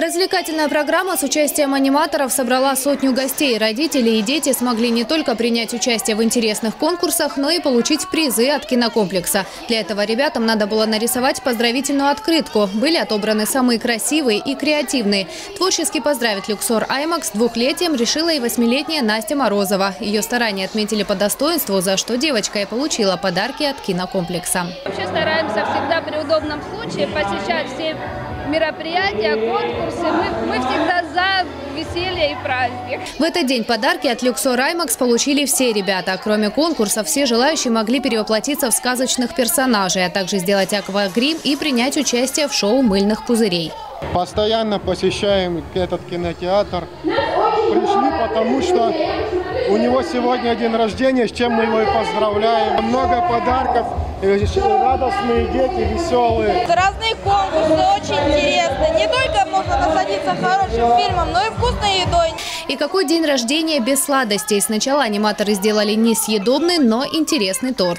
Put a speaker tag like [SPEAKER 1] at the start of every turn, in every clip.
[SPEAKER 1] Развлекательная программа с участием аниматоров собрала сотню гостей. Родители и дети смогли не только принять участие в интересных конкурсах, но и получить призы от кинокомплекса. Для этого ребятам надо было нарисовать поздравительную открытку. Были отобраны самые красивые и креативные. Творчески поздравить Люксор Аймакс с 2-летием решила и 8-летняя Настя Морозова. Ее старания отметили по достоинству, за что девочка и получила подарки от кинокомплекса.
[SPEAKER 2] Вообще стараемся всегда при удобном случае посещать все мероприятия, конкурсы. Мы всегда за веселье и праздник.
[SPEAKER 1] В этот день подарки от Люксор Аймакс получили все ребята. Кроме конкурсов, все желающие могли перевоплотиться в сказочных персонажей, а также сделать аквагрим и принять участие в шоу мыльных пузырей.
[SPEAKER 3] Постоянно посещаем этот кинотеатр. Пришли, потому что у него сегодня день рождения, с чем мы его и поздравляем. Много подарков, радостные дети, веселые.
[SPEAKER 4] Разные конкурсы, очень интересно. Не только можно насладиться хорошим фильмом, но и вкусной едой.
[SPEAKER 1] И какой день рождения без сладостей? Сначала аниматоры сделали несъедобный, но интересный торт.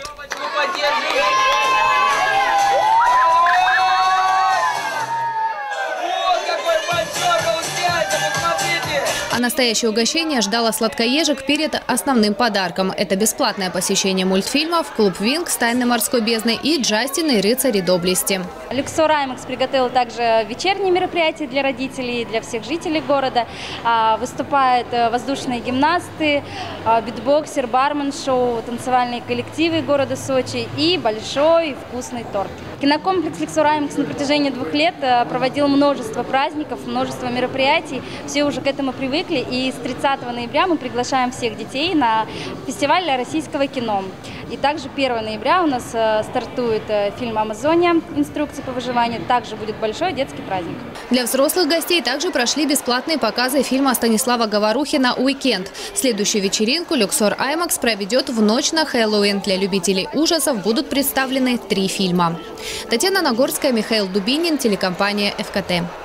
[SPEAKER 1] А настоящее угощение ждало сладкоежек перед основным подарком. Это бесплатное посещение мультфильмов, клуб Винкс, Тайны морской бездны и Джастин и рыцари доблести.
[SPEAKER 5] Люксор Аймакс приготовил также вечерние мероприятия для родителей, для всех жителей города. Выступают воздушные гимнасты, битбоксер, бармен-шоу, танцевальные коллективы города Сочи и большой вкусный торт. Кинокомплекс Люксор Аймакс на протяжении 2 лет проводил множество праздников, множество мероприятий. Все уже к этому привыкли. И с 30 ноября мы приглашаем всех детей на фестиваль российского кино. И также 1 ноября у нас стартует фильм «Амазония. Инструкции по выживанию». Также будет большой детский праздник.
[SPEAKER 1] Для взрослых гостей также прошли бесплатные показы фильма Станислава Говорухина «Уикенд». Следующую вечеринку Люксор Аймакс проведет в ночь на Хэллоуин. Для любителей ужасов будут представлены 3 фильма. Татьяна Нагорская, Михаил Дубинин, телекомпания ФКТ.